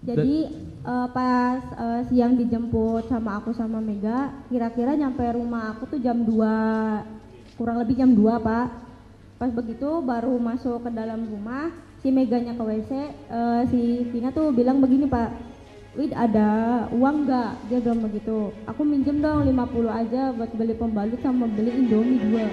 Jadi pas siang dijemput sama aku sama Mega, kira-kira nyampe rumah aku tuh jam 2, kurang lebih jam 2 Pak. Pas begitu baru masuk ke dalam rumah, si Meganya ke WC, si Vina tuh bilang begini Pak, Wid ada uang nggak? Dia bilang begitu. Aku minjem dong 50 aja buat beli pembalut sama beli Indomie 2.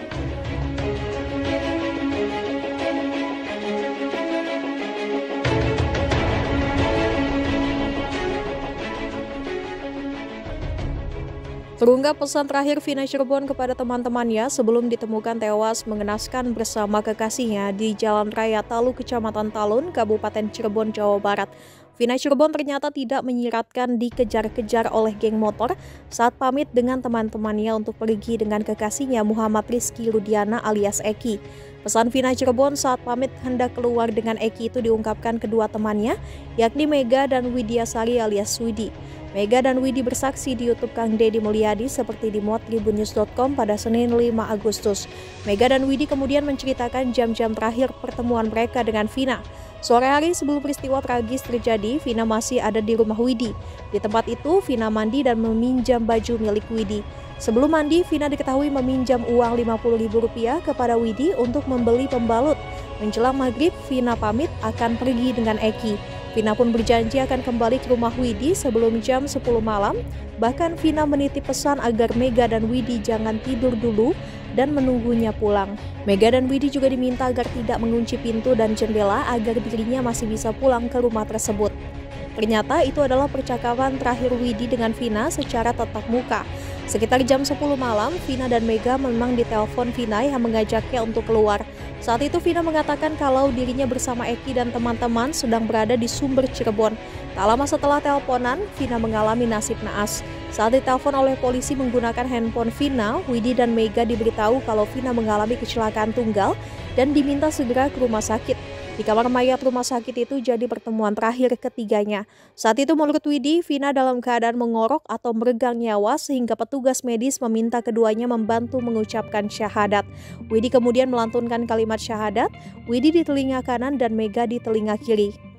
Terungkap pesan terakhir Vina Cirebon kepada teman-temannya sebelum ditemukan tewas mengenaskan bersama kekasihnya di Jalan Raya Talu, Kecamatan Talun, Kabupaten Cirebon, Jawa Barat. Vina Cirebon ternyata tidak menyiratkan dikejar-kejar oleh geng motor saat pamit dengan teman-temannya untuk pergi dengan kekasihnya Muhammad Rizky Rudiana alias Eki. Pesan Vina Cirebon saat pamit hendak keluar dengan Eki itu diungkapkan kedua temannya, yakni Mega dan Widiasari alias Widi. Mega dan Widi bersaksi di YouTube Kang Deddy Mulyadi seperti dimuat tribunnews.com pada Senin 5 Agustus. Mega dan Widi kemudian menceritakan jam-jam terakhir pertemuan mereka dengan Vina. Sore hari sebelum peristiwa tragis terjadi, Vina masih ada di rumah Widi. Di tempat itu, Vina mandi dan meminjam baju milik Widi. Sebelum mandi, Vina diketahui meminjam uang Rp50.000 kepada Widi untuk membeli pembalut. Menjelang maghrib, Vina pamit akan pergi dengan Eki. Vina pun berjanji akan kembali ke rumah Widi sebelum jam 10 malam. Bahkan Vina menitip pesan agar Mega dan Widi jangan tidur dulu dan menunggunya pulang. Mega dan Widi juga diminta agar tidak mengunci pintu dan jendela agar dirinya masih bisa pulang ke rumah tersebut. Ternyata itu adalah percakapan terakhir Widi dengan Vina secara tatap muka. Sekitar jam 10 malam, Vina dan Mega memang ditelepon Vina yang mengajaknya untuk keluar. Saat itu Vina mengatakan kalau dirinya bersama Eki dan teman-teman sedang berada di Sumber Cirebon. Tak lama setelah teleponan, Vina mengalami nasib naas. Saat ditelepon oleh polisi menggunakan handphone Vina, Widi dan Mega diberitahu kalau Vina mengalami kecelakaan tunggal dan diminta segera ke rumah sakit. Di kamar mayat rumah sakit itu jadi pertemuan terakhir ketiganya. Saat itu menurut Widi, Vina dalam keadaan mengorok atau meregang nyawa sehingga petugas medis meminta keduanya membantu mengucapkan syahadat. Widi kemudian melantunkan kalimat syahadat, Widi di telinga kanan dan Mega di telinga kiri.